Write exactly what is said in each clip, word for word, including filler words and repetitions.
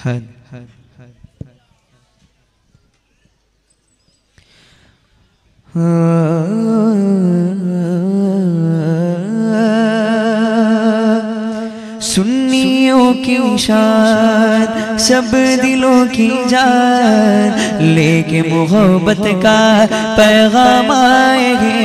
सुन्नियों की शान सब दिलों की जान लेके मोहब्बत का पैगाम आएंगे।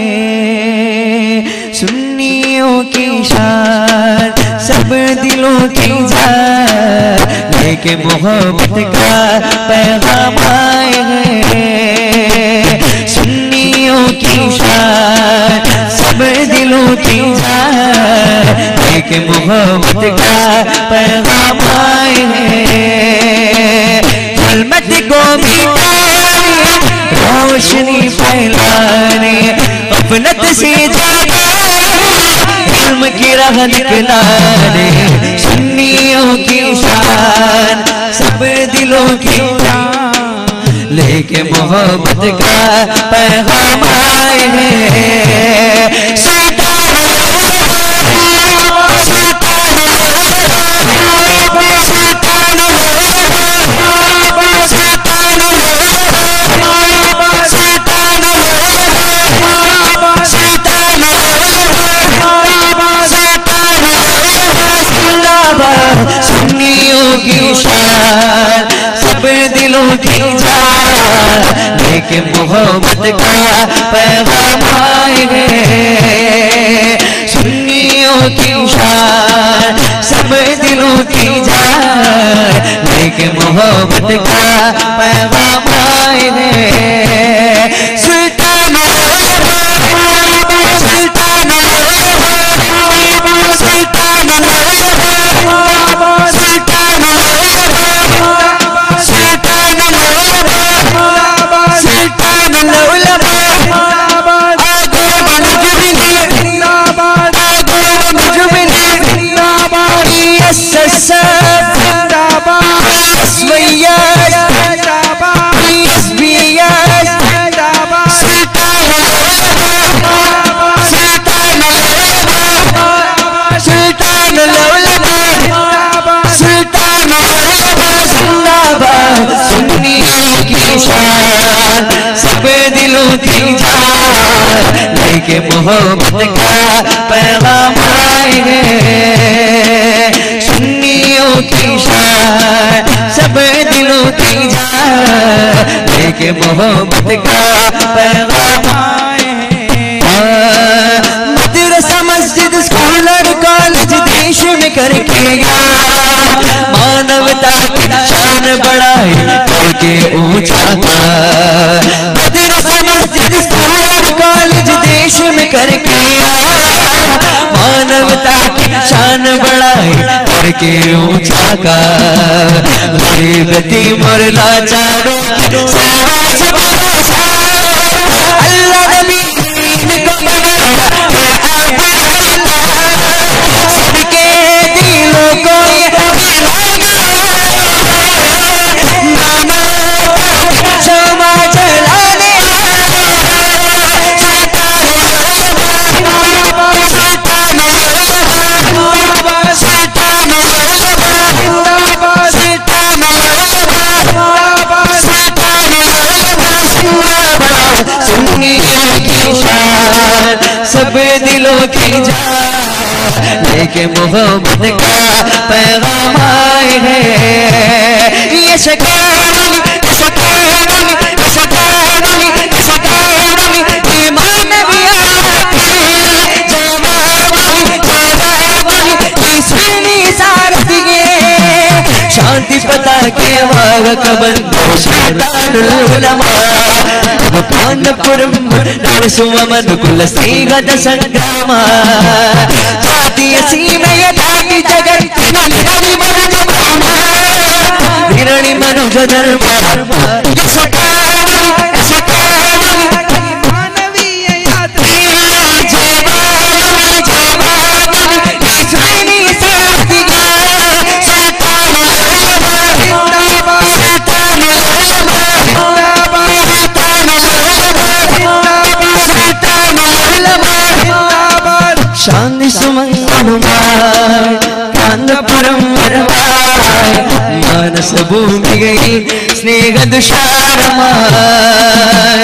सुन्नियों की शान सब दिलों की जान लेके मोहब्बत का पैगाम आएंगे। सुन्नियों की शान सब दिलों की जान लेके मोहब्बत का पैगाम आएंगे। ज़ुल्मत को मिटाने रोशनी फैलाने गफलत से जाने इल्म की राह दिखलाने। सुन्नियों की शान सब दिलों की जान लेके मोहब्बत का पैगाम आएंगे। सुन्नियों की शान सब दिलों की जान लेके मोहब्बत का पैगाम आएंगे। सुन्नियों की शान सब दिलों की जान लेके मोहब्बत का पैगाम आएंगे। सुल्तान सुल्तान सब दिलों की जान लेके मोहब्बत का पैगाम आएंगे। सुन्नियों की शान सब दिलों की जान लेके मोहब्बत का पैगाम आएंगे। मदरसा मस्जिद स्कूल और कॉलेज देश में करके मानवता की शान बढ़ाई करके ऊंचा था। मदरसा मस्जिद स्कूल कॉलेज देश में करके मानवता की शान बढ़ाई करके ऊंचा का। गरीब यतीम और लाचारों अल्लाह नबी को सबके दिलों को सब दिलों की जान लेके मोहब्बत का पैगाम आएंगे। ये शकान शकान शकान शकान ईमान भी आती जवानी जवानी सुनी सारती शांति पता के वाग कबल शैतानुलमा कानपुरम नरसुमन कुल श्रीगत संग्राम जाति असीमय जाति जगत हिरणी मनुज धर्म मानवीय यात्री जवानी जवानी सुनी साथी शांति सुमन कानपुरम मान മാനസഭൂമികയിൽ സ്നേഹദുഷാരമായി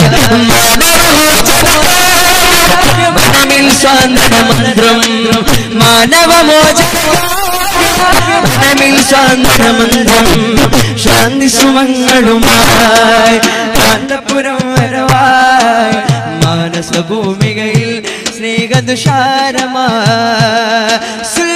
മനമിൽ സാന്ത്വന മന്ത്രം മാനവമോചന മനമിൽ സാന്ത്വന മന്ത്രം ശാന്തി സുമങ്ങളുമായി കാന്തപുരം വരവായി മാനസഭൂമികയിൽ സ്നേഹദുഷാരമായി